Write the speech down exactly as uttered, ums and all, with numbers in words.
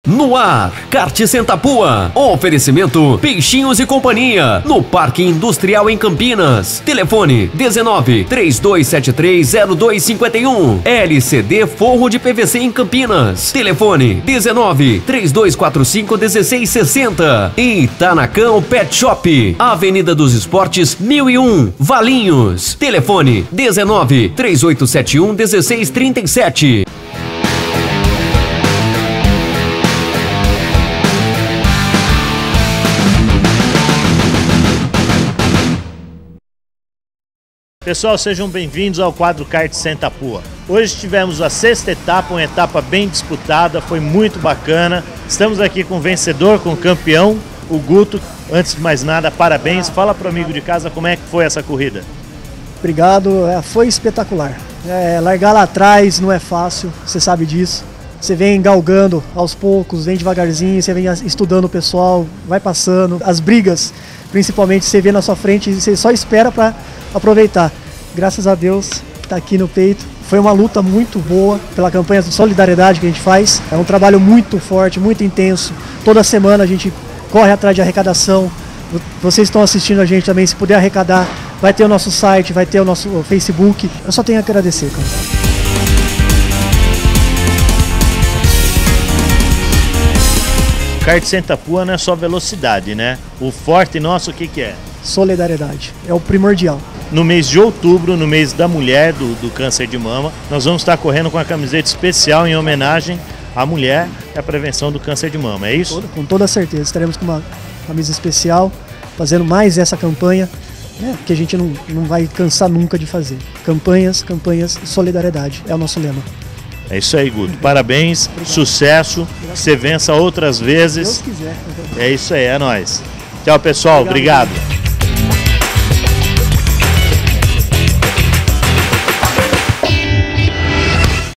No ar, Kart Sentapua. Oferecimento Peixinhos e Companhia, no Parque Industrial em Campinas. Telefone dezenove, trinta e dois setenta e três, zero dois cinquenta e um. L C D Forro de P V C em Campinas. Telefone dezenove, trinta e dois quarenta e cinco, dezesseis sessenta. E Itanacão Pet Shop, Avenida dos Esportes mil e um, Valinhos. Telefone dezenove, trinta e oito setenta e um, dezesseis trinta e sete. Pessoal, sejam bem-vindos ao quadro Kart Sentapua. Hoje tivemos a sexta etapa, uma etapa bem disputada, foi muito bacana. Estamos aqui com o vencedor, com o campeão, o Guto. Antes de mais nada, parabéns. Fala para o amigo de casa como é que foi essa corrida. Obrigado, foi espetacular. É, largar lá atrás não é fácil, você sabe disso. Você vem galgando aos poucos, vem devagarzinho, você vem estudando o pessoal, vai passando. As brigas, principalmente, você vê na sua frente e você só espera para aproveitar. Graças a Deus, está aqui no peito. Foi uma luta muito boa pela campanha de solidariedade que a gente faz. É um trabalho muito forte, muito intenso. Toda semana a gente corre atrás de arrecadação. Vocês estão assistindo a gente também, se puder arrecadar, vai ter o nosso site, vai ter o nosso Facebook. Eu só tenho a agradecer, cara. Kart Sentapua não é só velocidade, né? O forte nosso, o que que é? Solidariedade, é o primordial. No mês de outubro, no mês da mulher, do, do câncer de mama, nós vamos estar correndo com a camiseta especial em homenagem à mulher e à prevenção do câncer de mama, é isso? Com toda certeza, estaremos com uma camisa especial, fazendo mais essa campanha, né, que a gente não, não vai cansar nunca de fazer. Campanhas, campanhas, solidariedade, é o nosso lema. É isso aí, Guto. Parabéns, obrigado. Sucesso, obrigado. Que você vença outras vezes. Se Deus quiser. É isso aí, é nóis. Tchau, pessoal. Obrigado. Obrigado.